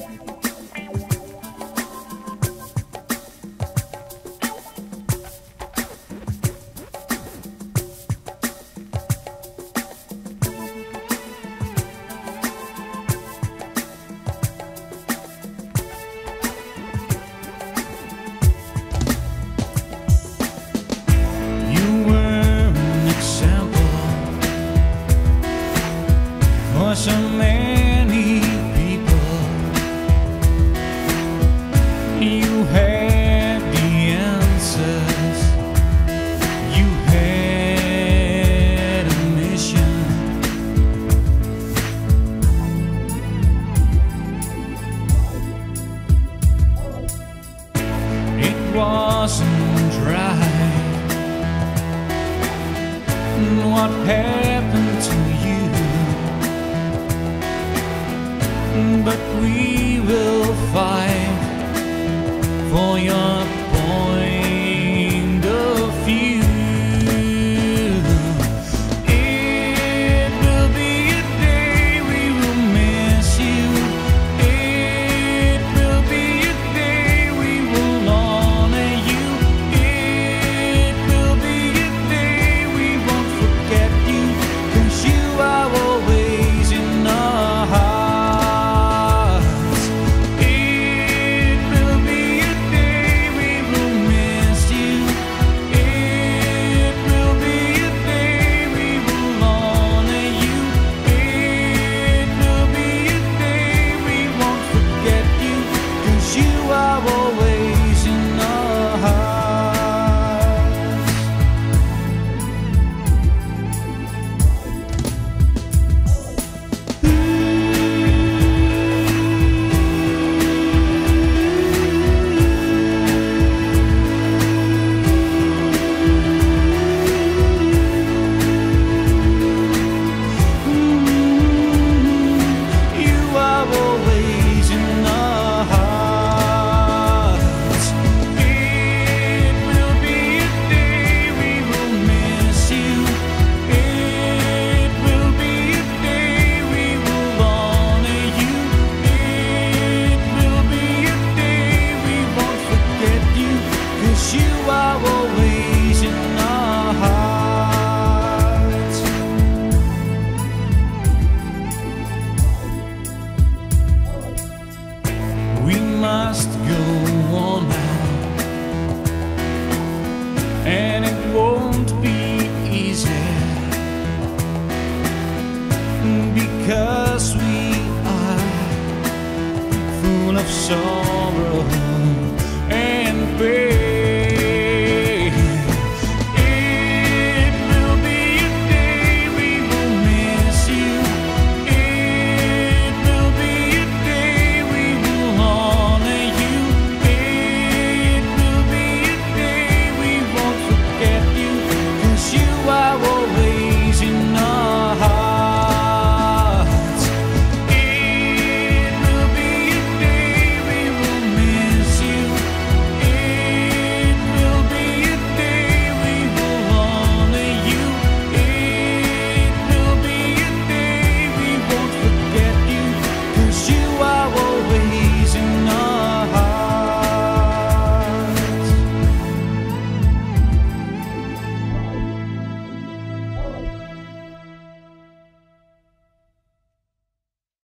For so many people, you had the answers, you had a mission. It wasn't right. What happened to you? But we will fight for your point of view. It will be a day we will miss you. It will be a day we will honor you. It will be a day we won't forget you, 'cause you are always in our hearts. You are always in our hearts. We must go on now, and it won't be easy, because we are full of sorrow and pain.